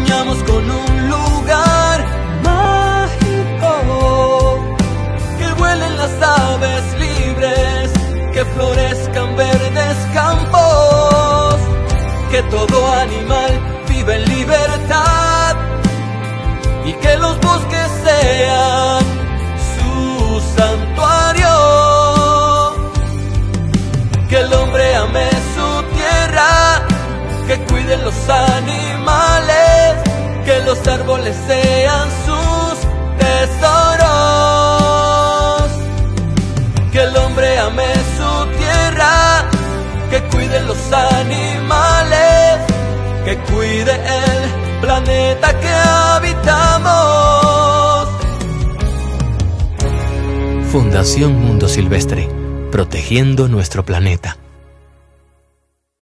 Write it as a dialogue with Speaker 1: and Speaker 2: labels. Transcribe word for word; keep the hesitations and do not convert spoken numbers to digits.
Speaker 1: soñamos con un lugar mágico, que vuelen las aves libres, que florezcan verdes campos, que todo animal viva en libertad y que los bosques sean su santuario, que el hombre ame su tierra, que cuiden los animales, que los árboles sean sus tesoros, que el hombre ame su tierra, que cuiden los animales, que cuide el planeta que habitamos.
Speaker 2: Fundación Mundo Silvestre, protegiendo nuestro planeta.